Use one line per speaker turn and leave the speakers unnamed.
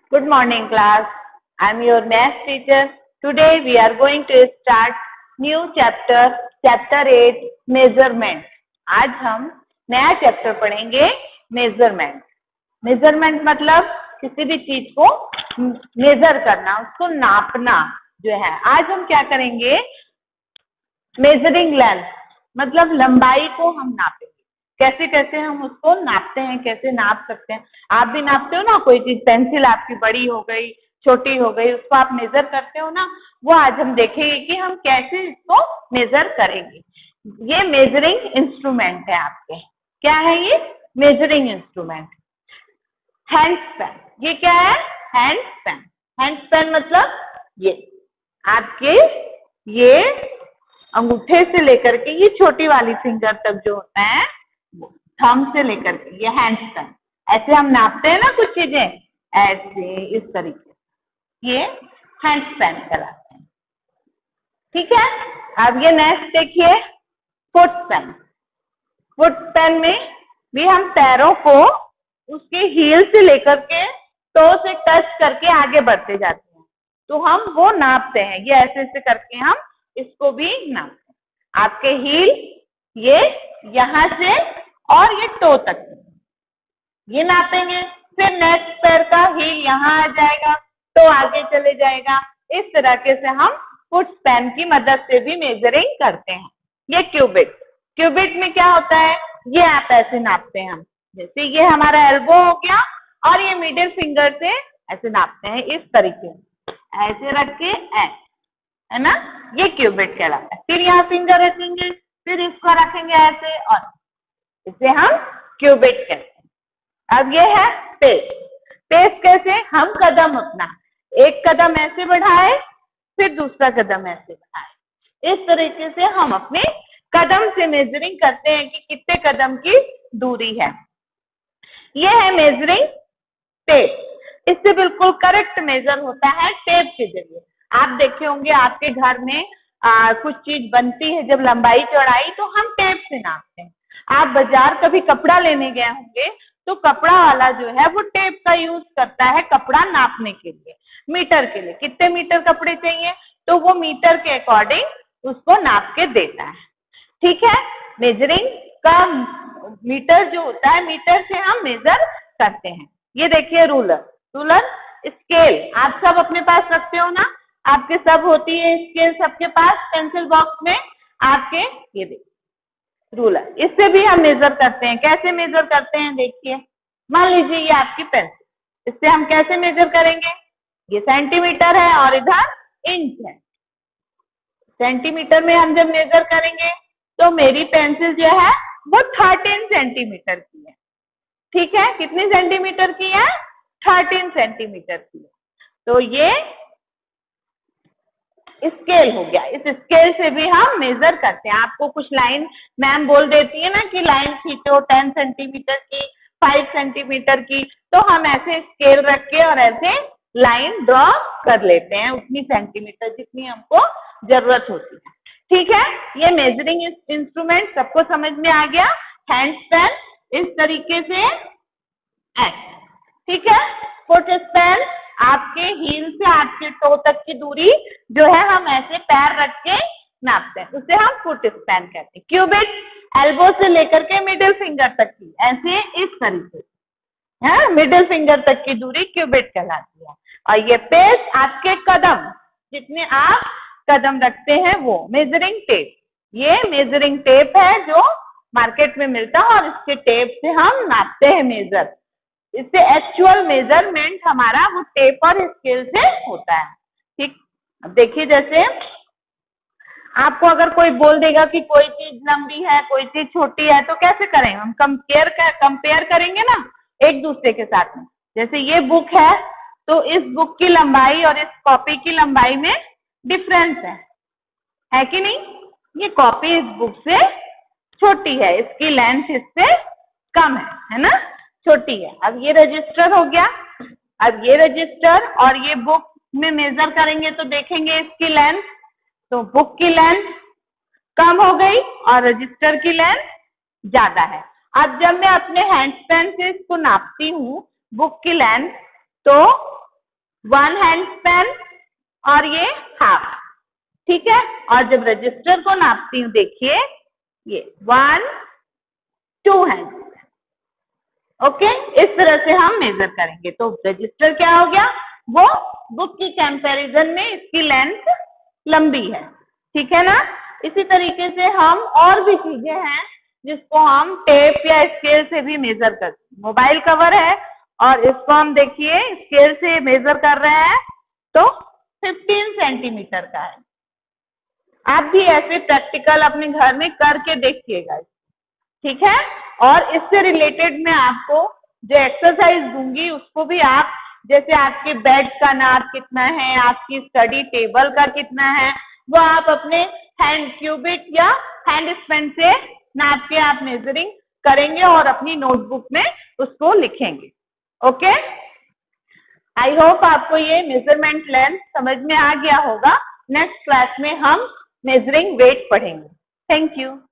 Good morning, class. I'm your math teacher. Today we are going to start new chapter, chapter 8, measurement. आज हम नया chapter पढ़ेंगे measurement. Measurement मतलब किसी भी चीज को मेजर करना, उसको नापना जो है. आज हम क्या करेंगे, मेजरिंग लेंथ मतलब लंबाई को हम नापेंगे. कैसे कैसे हम उसको नापते हैं, कैसे नाप सकते हैं. आप भी नापते हो ना, कोई चीज पेंसिल आपकी बड़ी हो गई, छोटी हो गई, उसको आप मेजर करते हो ना, वो आज हम देखेंगे कि हम कैसे इसको मेजर करेंगे. ये मेजरिंग इंस्ट्रूमेंट है आपके. क्या है ये मेजरिंग इंस्ट्रूमेंट? Hand span. ये क्या है? Hand span. हैंड स्पैन मतलब ये आपके ये अंगूठे से लेकर के ये छोटी वाली फिंगर तक जो होता है, थंब से लेकर के ये हैंड स्पैन. ऐसे हम नापते हैं ना कुछ चीजें, ऐसे इस तरीके से ये हैंड स्पैन कहलाते हैं. ठीक है. अब ये नेक्स्ट देखिए, फुट स्पैन. फुट स्पैन में भी हम पैरों को उसके हील से लेकर के टो से टच करके आगे बढ़ते जाते हैं, तो हम वो नापते हैं. ये ऐसे ऐसे करके हम इसको भी नापते हैं. आपके हील ये यहाँ से और ये टो तक ये नापेंगे. फिर नेक्स्ट पैर का हील यहाँ आ जाएगा, टो आगे चले जाएगा. इस तरीके से हम फुट स्पैन की मदद से भी मेजरिंग करते हैं. ये क्यूबिट. क्यूबिट में क्या होता है, ये आप ऐसे नापते हैं हम. जैसे ये हमारा एल्बो हो गया और ये मिडिल फिंगर से ऐसे नापते हैं इस तरीके से, ऐसे रख के ऐसे, है ना. ये क्यूबिट कहलाता है. फिर यहाँ फिंगर रखेंगे, फिर इसको रखेंगे ऐसे, और इसे हम क्यूबिट कहते हैं. अब ये है पेस. पेस कैसे? हम कदम अपना एक कदम ऐसे बढ़ाए, फिर दूसरा कदम ऐसे बढ़ाए. इस तरीके से हम अपने कदम से मेजरिंग करते हैं कि कितने कदम की दूरी है. ये है मेजरिंग टेप. इससे बिल्कुल करेक्ट मेजर होता है टेप के जरिए. आप देखे होंगे आपके घर में कुछ चीज बनती है, जब लंबाई चौड़ाई, तो हम टेप से नापते हैं. आप बाजार कभी कपड़ा लेने गए होंगे, तो कपड़ा वाला जो है वो टेप का यूज करता है कपड़ा नापने के लिए, मीटर के लिए. कितने मीटर कपड़े चाहिए, तो वो मीटर के अकॉर्डिंग उसको नाप के देता है. ठीक है. मेजरिंग का मीटर जो होता है, मीटर से हम मेजर करते हैं. ये देखिए रूलर. रूलर, स्केल आप सब अपने पास रखते हो ना, आपके सब होती है स्केल सबके पास पेंसिल बॉक्स में आपके. ये देखिए रूलर, इससे भी हम मेजर करते हैं. कैसे मेजर करते हैं देखिए, मान लीजिए ये आपकी पेंसिल, इससे हम कैसे मेजर करेंगे. ये सेंटीमीटर है और इधर इंच है. सेंटीमीटर में हम जब मेजर करेंगे तो मेरी पेंसिल जो है वो 13 सेंटीमीटर की है. ठीक है. कितनी सेंटीमीटर की है? 13 सेंटीमीटर की है. तो ये स्केल हो गया. इस स्केल से भी हम मेजर करते हैं. आपको कुछ लाइन मैम बोल देती है ना कि लाइन खींचो 10 सेंटीमीटर की, 5 सेंटीमीटर की, तो हम ऐसे स्केल रख के और ऐसे लाइन ड्रॉ कर लेते हैं उतनी सेंटीमीटर जितनी हमको जरूरत होती है. ठीक है. ये मेजरिंग इंस्ट्रूमेंट सबको समझ में आ गया. हैंड स्पैन इस तरीके से ऐसे. ठीक है. फुट स्पैन आपके हील से आपके टो तक की दूरी जो है हम ऐसे पैर रख के नापते हैं, उसे हम फुट स्पैन कहते हैं. क्यूबिट, एल्बो से लेकर के मिडिल फिंगर तक की, ऐसे इस तरीके से, है मिडिल फिंगर तक की दूरी क्यूबिट कहलाती है. और ये पेस आपके कदम, जितने आप कदम रखते हैं वो. मेजरिंग टेप, ये मेजरिंग टेप है जो मार्केट में मिलता है और इसके टेप से हम नापते हैं मेजर. इससे एक्चुअल मेजरमेंट हमारा वो टेप और स्केल से होता है. ठीक. अब देखिए, जैसे आपको अगर कोई बोल देगा कि कोई चीज लंबी है, कोई चीज छोटी है, तो कैसे करेंगे हम? कंपेयर करेंगे ना एक दूसरे के साथ में. जैसे ये बुक है, तो इस बुक की लंबाई और इस कॉपी की लंबाई में डिफरेंस है कि नहीं. ये कॉपी इस बुक से छोटी है, इसकी लेंथ इससे कम है ना, छोटी है. अब ये रजिस्टर हो गया. अब ये रजिस्टर और ये बुक में मेजर करेंगे तो देखेंगे इसकी लेंथ, तो बुक की लेंथ कम हो गई और रजिस्टर की लेंथ ज्यादा है. अब जब मैं अपने हैंड स्पैन से इसको नापती हूँ बुक की लेंथ, तो 1 हैंड स्पैन और ये हाफ, ठीक है। और जब रजिस्टर को नापती हूँ देखिए ये 1 2 हैंड, ओके। इस तरह से हम मेजर करेंगे। तो रजिस्टर क्या हो गया, वो बुक की कंपैरिजन में इसकी लेंथ लंबी है, ठीक है ना। इसी तरीके से हम और भी चीजें हैं जिसको हम टेप या स्केल से भी मेजर करते हैं। मोबाइल कवर है और इसको हम देखिए स्केल से मेजर कर रहे हैं तो 15 सेंटीमीटर का है। आप भी ऐसे प्रैक्टिकल अपने घर में करके देखिएगा, ठीक है। और इससे रिलेटेड मैं आपको जो एक्सरसाइज दूंगी उसको भी आप, जैसे आपके बेड का नाप कितना है, आपकी स्टडी टेबल का कितना है, वो आप अपने हैंड क्यूबिट या हैंड स्पेन से नाप के आप मेजरिंग करेंगे और अपनी नोटबुक में उसको लिखेंगे, ओके। आई होप आपको ये मेजरमेंट लेंथ समझ में आ गया होगा। नेक्स्ट क्लास में हम मेजरिंग वेट पढ़ेंगे। Thank you.